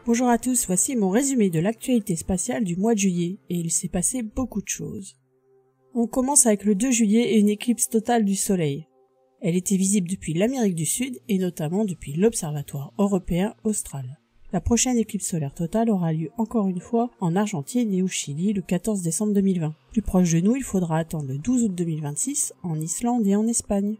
Bonjour à tous, voici mon résumé de l'actualité spatiale du mois de juillet, et il s'est passé beaucoup de choses. On commence avec le 2 juillet et une éclipse totale du Soleil. Elle était visible depuis l'Amérique du Sud et notamment depuis l'Observatoire européen austral. La prochaine éclipse solaire totale aura lieu encore une fois en Argentine et au Chili le 14 décembre 2020. Plus proche de nous, il faudra attendre le 12 août 2026 en Islande et en Espagne.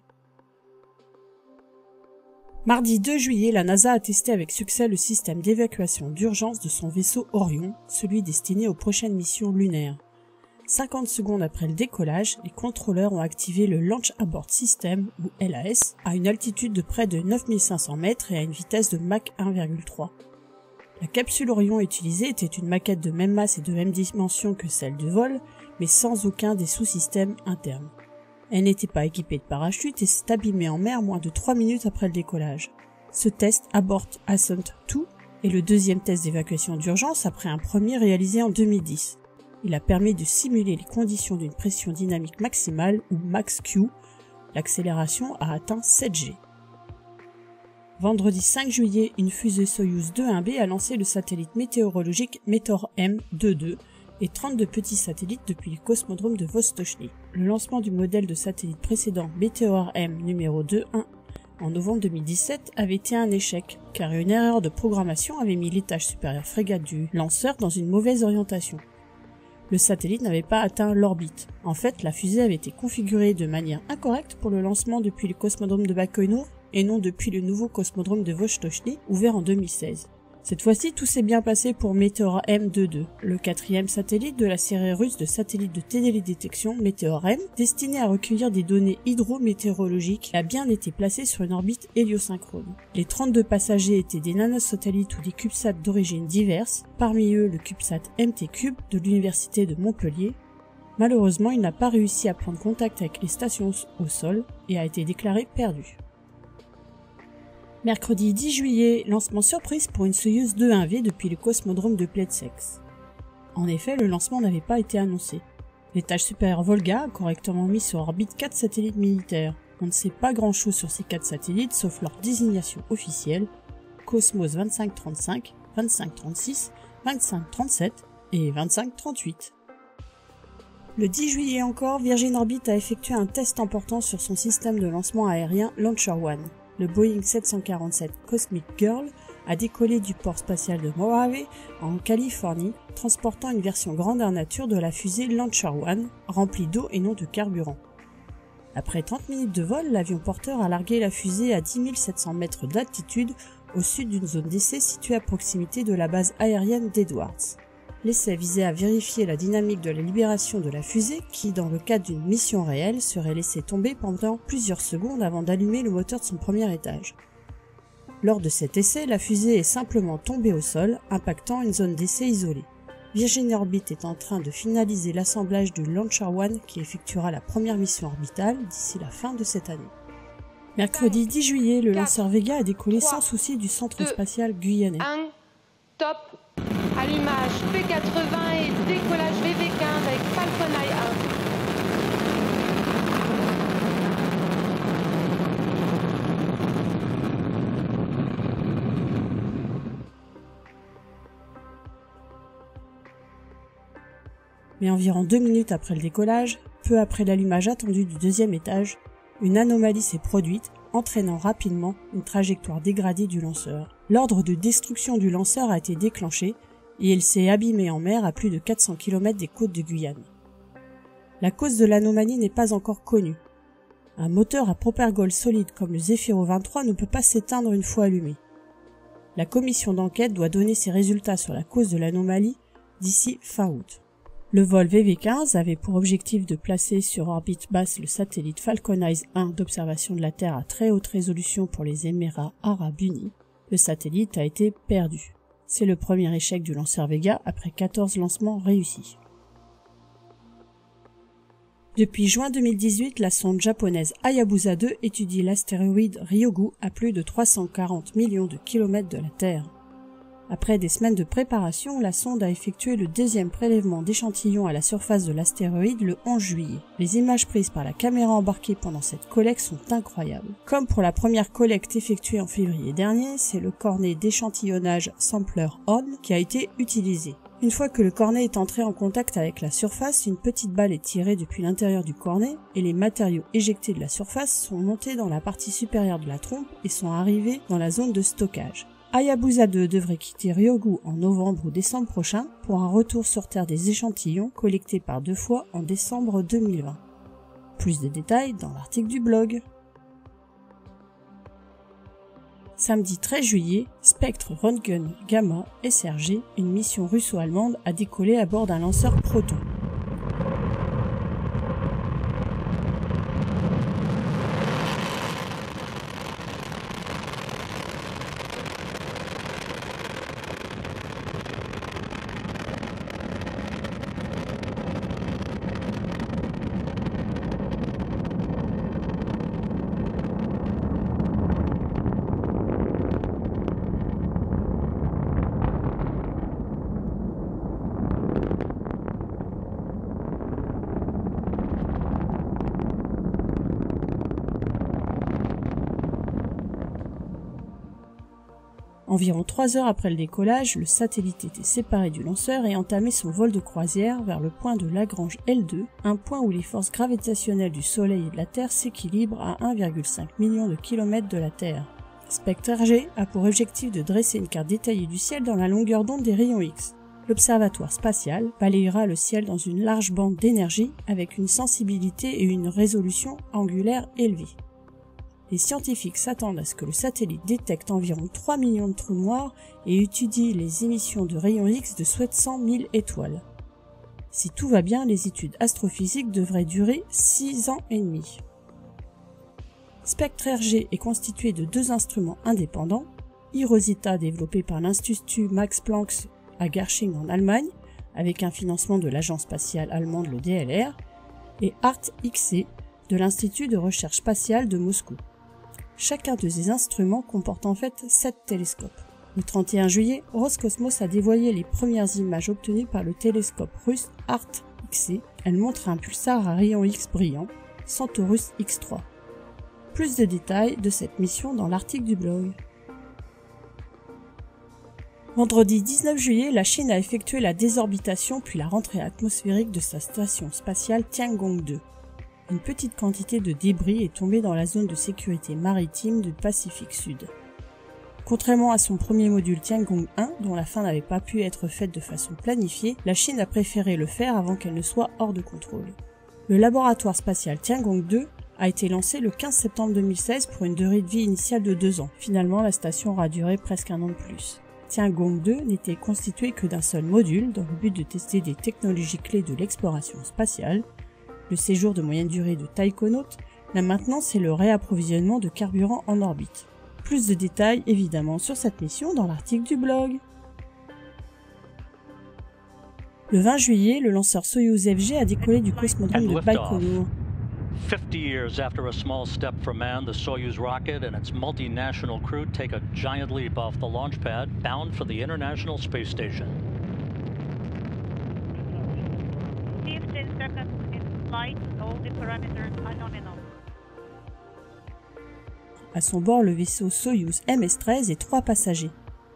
Mardi 2 juillet, la NASA a testé avec succès le système d'évacuation d'urgence de son vaisseau Orion, celui destiné aux prochaines missions lunaires. 50 secondes après le décollage, les contrôleurs ont activé le Launch Abort System, ou LAS, à une altitude de près de 9500 mètres et à une vitesse de Mach 1,3. La capsule Orion utilisée était une maquette de même masse et de même dimension que celle du vol, mais sans aucun des sous-systèmes internes. Elle n'était pas équipée de parachute et s'est abîmée en mer moins de 3 minutes après le décollage. Ce test Abort Ascent 2 est le deuxième test d'évacuation d'urgence après un premier réalisé en 2010. Il a permis de simuler les conditions d'une pression dynamique maximale ou Max-Q. L'accélération a atteint 7G. Vendredi 5 juillet, une fusée Soyouz 2-1B a lancé le satellite météorologique Meteor-M 2.2 et 32 petits satellites depuis le cosmodrome de Vostochny. Le lancement du modèle de satellite précédent Meteor-M numéro 2.1 en novembre 2017 avait été un échec, car une erreur de programmation avait mis l'étage supérieur frégate du lanceur dans une mauvaise orientation. Le satellite n'avait pas atteint l'orbite. En fait, la fusée avait été configurée de manière incorrecte pour le lancement depuis le cosmodrome de Baïkonour et non depuis le nouveau cosmodrome de Vostochny, ouvert en 2016. Cette fois-ci, tout s'est bien passé pour Meteor-M 2.2, le quatrième satellite de la série russe de satellites de télédétection Meteor-M, destiné à recueillir des données hydrométéorologiques, a bien été placé sur une orbite héliosynchrone. Les 32 passagers étaient des nanosatellites ou des CubeSats d'origine diverses, parmi eux le CubeSat MT-Cube de l'Université de Montpellier. Malheureusement, il n'a pas réussi à prendre contact avec les stations au sol et a été déclaré perdu. Mercredi 10 juillet, lancement surprise pour une Soyouz 2-1V depuis le cosmodrome de Plesetsk. En effet, le lancement n'avait pas été annoncé. L'étage supérieur Volga a correctement mis sur orbite 4 satellites militaires. On ne sait pas grand-chose sur ces 4 satellites sauf leur désignation officielle, Cosmos 2535, 2536, 2537 et 2538. Le 10 juillet encore, Virgin Orbit a effectué un test important sur son système de lancement aérien Launcher One. Le Boeing 747 Cosmic Girl a décollé du port spatial de Mojave en Californie, transportant une version grandeur nature de la fusée Launcher One, remplie d'eau et non de carburant. Après 30 minutes de vol, l'avion porteur a largué la fusée à 10 700 mètres d'altitude au sud d'une zone d'essai située à proximité de la base aérienne d'Edwards. L'essai visait à vérifier la dynamique de la libération de la fusée qui, dans le cadre d'une mission réelle, serait laissée tomber pendant plusieurs secondes avant d'allumer le moteur de son premier étage. Lors de cet essai, la fusée est simplement tombée au sol, impactant une zone d'essai isolée. Virgin Orbit est en train de finaliser l'assemblage du Launcher One qui effectuera la première mission orbitale d'ici la fin de cette année. Mercredi 10 juillet, le lanceur Vega a décollé sans souci du centre spatial guyanais. Top. Allumage P80 et décollage VV15 avec Falcon 1. Mais environ 2 minutes après le décollage, peu après l'allumage attendu du deuxième étage, une anomalie s'est produite, entraînant rapidement une trajectoire dégradée du lanceur. L'ordre de destruction du lanceur a été déclenché et il s'est abîmé en mer à plus de 400 km des côtes de Guyane. La cause de l'anomalie n'est pas encore connue. Un moteur à propergol solide comme le Zefiro 23 ne peut pas s'éteindre une fois allumé. La commission d'enquête doit donner ses résultats sur la cause de l'anomalie d'ici fin août. Le vol VV15 avait pour objectif de placer sur orbite basse le satellite Falcon 1 d'observation de la Terre à très haute résolution pour les Émirats Arabes Unis. Le satellite a été perdu. C'est le premier échec du lanceur Vega après 14 lancements réussis. Depuis juin 2018, la sonde japonaise Hayabusa 2 étudie l'astéroïde Ryugu à plus de 340 millions de kilomètres de la Terre. Après des semaines de préparation, la sonde a effectué le deuxième prélèvement d'échantillons à la surface de l'astéroïde le 11 juillet. Les images prises par la caméra embarquée pendant cette collecte sont incroyables. Comme pour la première collecte effectuée en février dernier, c'est le cornet d'échantillonnage Sampler Horn qui a été utilisé. Une fois que le cornet est entré en contact avec la surface, une petite balle est tirée depuis l'intérieur du cornet et les matériaux éjectés de la surface sont montés dans la partie supérieure de la trompe et sont arrivés dans la zone de stockage. Hayabusa 2 devrait quitter Ryōgu en novembre ou décembre prochain pour un retour sur Terre des échantillons collectés par 2 fois en décembre 2020. Plus de détails dans l'article du blog. Samedi 13 juillet, Spectre Röntgen Gamma SRG, une mission russo-allemande, a décollé à bord d'un lanceur Proton. Environ 3 heures après le décollage, le satellite était séparé du lanceur et entamait son vol de croisière vers le point de Lagrange L2, un point où les forces gravitationnelles du Soleil et de la Terre s'équilibrent à 1,5 million de kilomètres de la Terre. Spectre RG a pour objectif de dresser une carte détaillée du ciel dans la longueur d'onde des rayons X. L'observatoire spatial balayera le ciel dans une large bande d'énergie avec une sensibilité et une résolution angulaire élevée. Les scientifiques s'attendent à ce que le satellite détecte environ 3 millions de trous noirs et étudie les émissions de rayons X de 700 000 étoiles. Si tout va bien, les études astrophysiques devraient durer 6 ans et demi. Spectre RG est constitué de 2 instruments indépendants, eROSITA développé par l'Institut Max Planck à Garching en Allemagne, avec un financement de l'agence spatiale allemande le DLR, et ART-XC de l'Institut de recherche spatiale de Moscou. Chacun de ces instruments comporte en fait 7 télescopes. Le 31 juillet, Roscosmos a dévoilé les premières images obtenues par le télescope russe ART-XC. Elles montrent un pulsar à rayons X brillant, Centaurus X3. Plus de détails de cette mission dans l'article du blog. Vendredi 19 juillet, la Chine a effectué la désorbitation puis la rentrée atmosphérique de sa station spatiale Tiangong-2. Une petite quantité de débris est tombée dans la zone de sécurité maritime du Pacifique Sud. Contrairement à son premier module Tiangong 1, dont la fin n'avait pas pu être faite de façon planifiée, la Chine a préféré le faire avant qu'elle ne soit hors de contrôle. Le laboratoire spatial Tiangong 2 a été lancé le 15 septembre 2016 pour une durée de vie initiale de 2 ans. Finalement, la station aura duré presque 1 an de plus. Tiangong 2 n'était constitué que d'un seul module dans le but de tester des technologies clés de l'exploration spatiale, le séjour de moyenne durée de taïkonautes, la maintenance et le réapprovisionnement de carburant en orbite. Plus de détails évidemment sur cette mission dans l'article du blog. Le 20 juillet, le lanceur Soyouz FG a décollé du cosmodrome de Baïkonour. 50 years after a small step for man, the Soyuz rocket and its multinational crew take a giant leap off the launch pad, bound for the International Space Station. 15 seconds in flight, all the parameters are nominal. À son bord, le vaisseau Soyouz MS-13 et 3 passagers.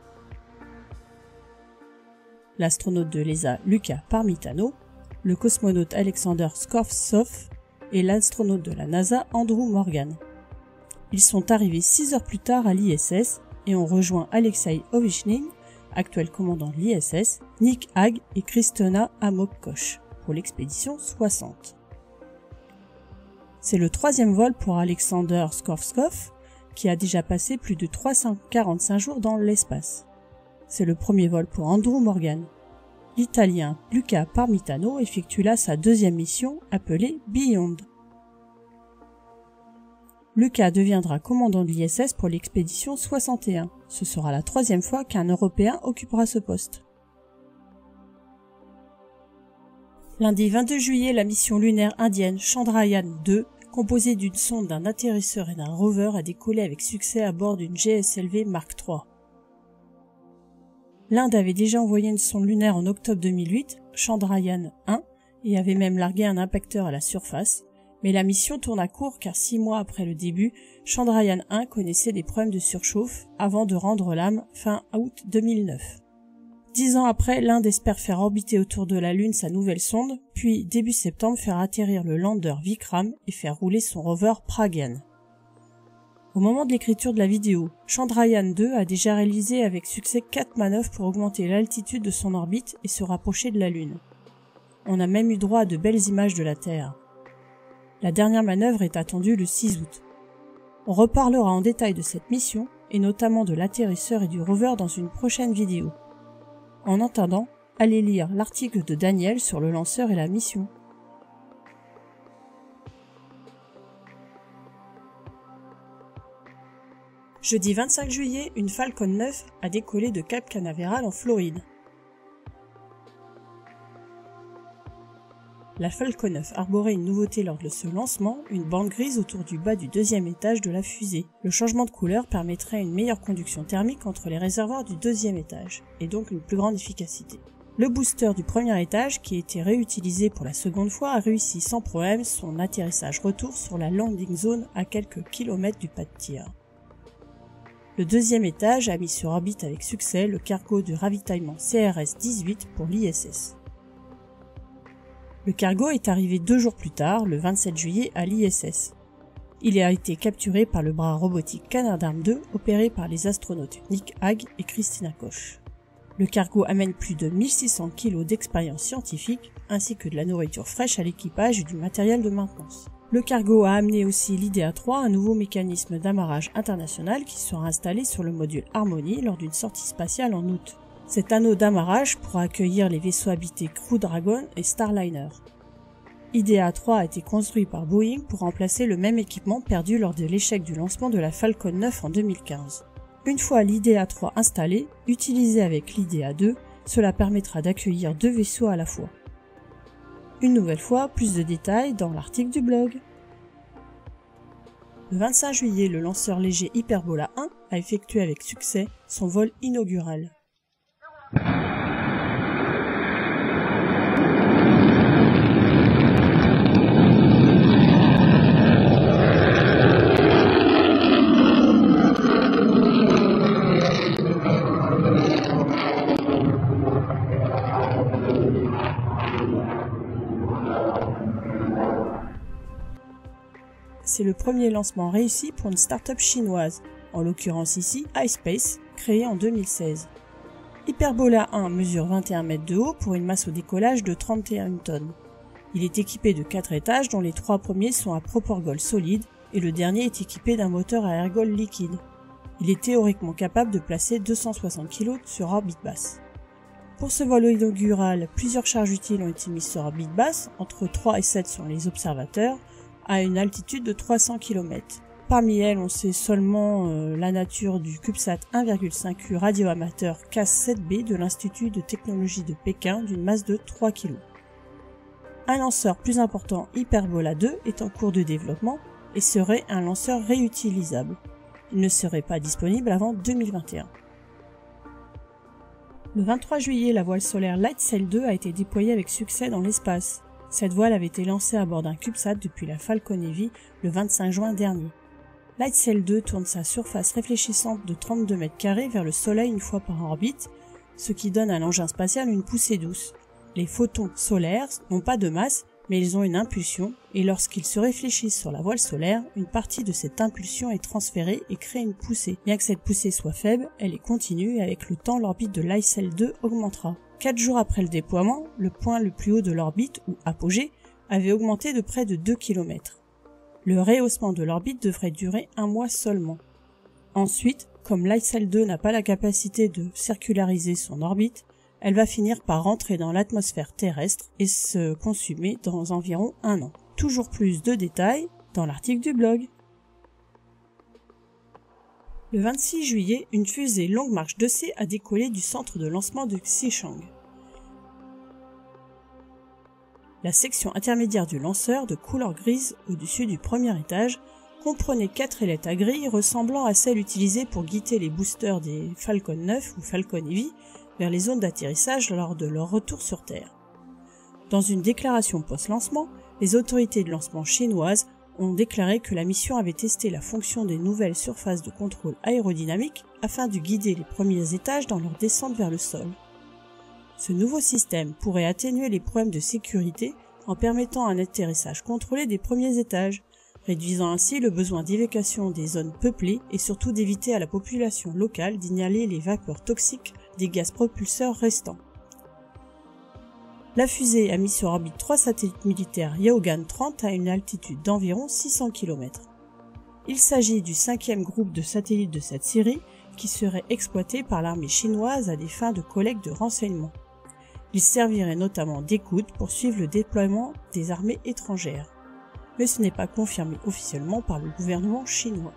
L'astronaute de l'ESA Luca Parmitano, le cosmonaute Alexander Skvortsov et l'astronaute de la NASA Andrew Morgan. Ils sont arrivés 6 heures plus tard à l'ISS et ont rejoint Alexei Ovechnin, actuel commandant de l'ISS, Nick Hague et Kristona Amok-Koch pour l'expédition 60. C'est le 3e vol pour Alexander Skvortsov, qui a déjà passé plus de 345 jours dans l'espace. C'est le premier vol pour Andrew Morgan. L'Italien Luca Parmitano effectue là sa 2e mission, appelée Beyond. Luca deviendra commandant de l'ISS pour l'expédition 61. Ce sera la 3e fois qu'un Européen occupera ce poste. Lundi 22 juillet, la mission lunaire indienne Chandrayaan-2, composée d'une sonde, d'un atterrisseur et d'un rover, a décollé avec succès à bord d'une GSLV Mark III. L'Inde avait déjà envoyé une sonde lunaire en octobre 2008, Chandrayaan-1, et avait même largué un impacteur à la surface, mais la mission tourne à court car 6 mois après le début, Chandrayaan-1 connaissait des problèmes de surchauffe avant de rendre l'âme fin août 2009. 10 ans après, l'Inde espère faire orbiter autour de la Lune sa nouvelle sonde, puis début septembre faire atterrir le lander Vikram et faire rouler son rover Pragyan. Au moment de l'écriture de la vidéo, Chandrayaan-2 a déjà réalisé avec succès 4 manœuvres pour augmenter l'altitude de son orbite et se rapprocher de la Lune. On a même eu droit à de belles images de la Terre. La dernière manœuvre est attendue le 6 août. On reparlera en détail de cette mission, et notamment de l'atterrisseur et du rover dans une prochaine vidéo. En attendant, allez lire l'article de Daniel sur le lanceur et la mission. Jeudi 25 juillet, une Falcon 9 a décollé de Cap Canaveral en Floride. La Falcon 9 arborait une nouveauté lors de ce lancement, une bande grise autour du bas du deuxième étage de la fusée. Le changement de couleur permettrait une meilleure conduction thermique entre les réservoirs du deuxième étage, et donc une plus grande efficacité. Le booster du premier étage, qui a été réutilisé pour la seconde fois, a réussi sans problème son atterrissage retour sur la landing zone à quelques kilomètres du pas de tir. Le deuxième étage a mis sur orbite avec succès le cargo de ravitaillement CRS-18 pour l'ISS. Le cargo est arrivé 2 jours plus tard, le 27 juillet, à l'ISS. Il a été capturé par le bras robotique Canadarm2 opéré par les astronautes Nick Hague et Christina Koch. Le cargo amène plus de 1600 kg d'expérience scientifique ainsi que de la nourriture fraîche à l'équipage et du matériel de maintenance. Le cargo a amené aussi l'IDA-3, un nouveau mécanisme d'amarrage international qui sera installé sur le module Harmony lors d'une sortie spatiale en août. Cet anneau d'amarrage pourra accueillir les vaisseaux habités Crew Dragon et Starliner. IDA-3 a été construit par Boeing pour remplacer le même équipement perdu lors de l'échec du lancement de la Falcon 9 en 2015. Une fois l'IDA-3 installé, utilisé avec l'IDA-2, cela permettra d'accueillir 2 vaisseaux à la fois. Une nouvelle fois, plus de détails dans l'article du blog. Le 25 juillet, le lanceur léger Hyperbola 1 a effectué avec succès son vol inaugural. C'est le premier lancement réussi pour une start-up chinoise, en l'occurrence ici iSpace, créée en 2016. Hyperbola 1 mesure 21 mètres de haut pour une masse au décollage de 31 tonnes. Il est équipé de 4 étages dont les 3 premiers sont à proporgol solide et le dernier est équipé d'un moteur à ergol liquide. Il est théoriquement capable de placer 260 kg sur orbite basse. Pour ce vol inaugural, plusieurs charges utiles ont été mises sur orbite basse, entre 3 et 7 sont les observateurs, à une altitude de 300 km. Parmi elles, on sait seulement la nature du CubeSat 1,5U radioamateur CAS-7B de l'Institut de technologie de Pékin d'une masse de 3 kg. Un lanceur plus important, Hyperbola 2, est en cours de développement et serait un lanceur réutilisable. Il ne serait pas disponible avant 2021. Le 23 juillet, la voile solaire Lightsail 2 a été déployée avec succès dans l'espace. Cette voile avait été lancée à bord d'un CubeSat depuis la Falcon Heavy le 25 juin dernier. Lightsail 2 tourne sa surface réfléchissante de 32 mètres carrés vers le Soleil une fois par orbite, ce qui donne à l'engin spatial une poussée douce. Les photons solaires n'ont pas de masse, mais ils ont une impulsion, et lorsqu'ils se réfléchissent sur la voile solaire, une partie de cette impulsion est transférée et crée une poussée. Bien que cette poussée soit faible, elle est continue et avec le temps l'orbite de Lightsail 2 augmentera. 4 jours après le déploiement, le point le plus haut de l'orbite, ou apogée, avait augmenté de près de 2 km. Le rehaussement de l'orbite devrait durer 1 mois seulement. Ensuite, comme Lightsail 2 n'a pas la capacité de circulariser son orbite, elle va finir par rentrer dans l'atmosphère terrestre et se consumer dans environ 1 an. Toujours plus de détails dans l'article du blog. Le 26 juillet, une fusée Longue March 2C a décollé du centre de lancement de Xichang. La section intermédiaire du lanceur, de couleur grise au-dessus du premier étage, comprenait 4 ailettes à grille ressemblant à celles utilisées pour guider les boosters des Falcon 9 ou Falcon Heavy, vers les zones d'atterrissage lors de leur retour sur Terre. Dans une déclaration post-lancement, les autorités de lancement chinoises ont déclaré que la mission avait testé la fonction des nouvelles surfaces de contrôle aérodynamique afin de guider les premiers étages dans leur descente vers le sol. Ce nouveau système pourrait atténuer les problèmes de sécurité en permettant un atterrissage contrôlé des premiers étages, réduisant ainsi le besoin d'évacuation des zones peuplées et surtout d'éviter à la population locale d'inhaler les vapeurs toxiques des gaz propulseurs restants. La fusée a mis sur orbite 3 satellites militaires Yaogan 30 à une altitude d'environ 600 km. Il s'agit du 5e groupe de satellites de cette série qui serait exploité par l'armée chinoise à des fins de collecte de renseignements. Il servirait notamment d'écoute pour suivre le déploiement des armées étrangères. Mais ce n'est pas confirmé officiellement par le gouvernement chinois.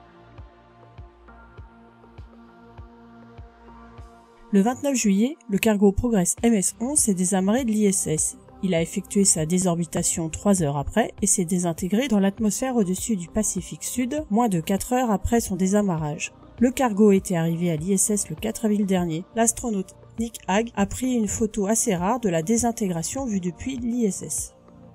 Le 29 juillet, le cargo Progress MS-11 s'est désamarré de l'ISS. Il a effectué sa désorbitation 3 heures après et s'est désintégré dans l'atmosphère au-dessus du Pacifique Sud, moins de 4 heures après son désamarrage. Le cargo était arrivé à l'ISS le 4 avril dernier. L'astronaute Nick Hague a pris une photo assez rare de la désintégration vue depuis l'ISS.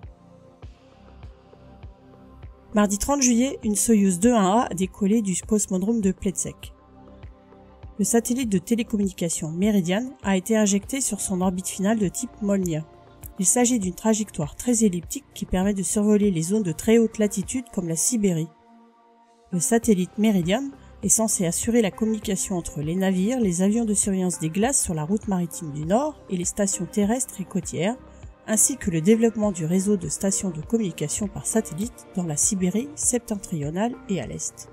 Mardi 30 juillet, une Soyouz 2-1A a décollé du cosmodrome de Plesetsk. Le satellite de télécommunication Meridian a été injecté sur son orbite finale de type Molniya. Il s'agit d'une trajectoire très elliptique qui permet de survoler les zones de très haute latitude comme la Sibérie. Le satellite Meridian est censé assurer la communication entre les navires, les avions de surveillance des glaces sur la route maritime du Nord et les stations terrestres et côtières, ainsi que le développement du réseau de stations de communication par satellite dans la Sibérie septentrionale et à l'est.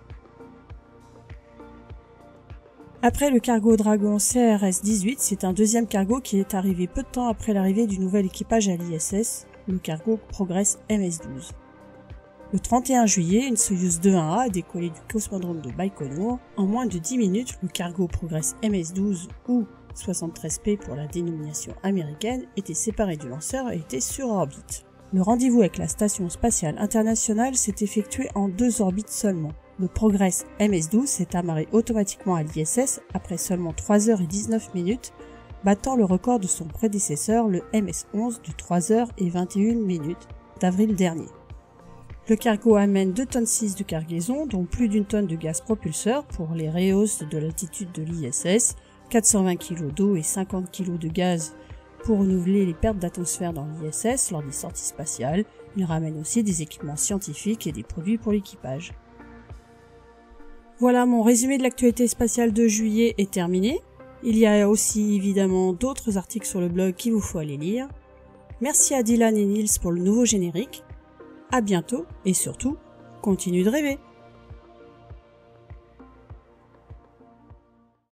Après le cargo Dragon CRS-18, c'est un deuxième cargo qui est arrivé peu de temps après l'arrivée du nouvel équipage à l'ISS, le cargo Progress MS-12. Le 31 juillet, une Soyouz 2-1A a décollé du cosmodrome de Baïkonour. En moins de 10 minutes, le cargo Progress MS-12 ou 73P pour la dénomination américaine était séparé du lanceur et était sur orbite. Le rendez-vous avec la Station spatiale internationale s'est effectué en 2 orbites seulement. Le Progress MS-12 s'est amarré automatiquement à l'ISS après seulement 3 heures et 19 minutes, battant le record de son prédécesseur, le MS-11 de 3 heures et 21 minutes d'avril dernier. Le cargo amène 2,6 tonnes de cargaison, dont plus d'1 tonne de gaz propulseur pour les rehausses de l'altitude de l'ISS, 420 kg d'eau et 50 kg de gaz pour renouveler les pertes d'atmosphère dans l'ISS lors des sorties spatiales. Il ramène aussi des équipements scientifiques et des produits pour l'équipage. Voilà, mon résumé de l'actualité spatiale de juillet est terminé. Il y a aussi évidemment d'autres articles sur le blog qu'il vous faut aller lire. Merci à Dylan et Nils pour le nouveau générique. À bientôt et surtout, continuez de rêver.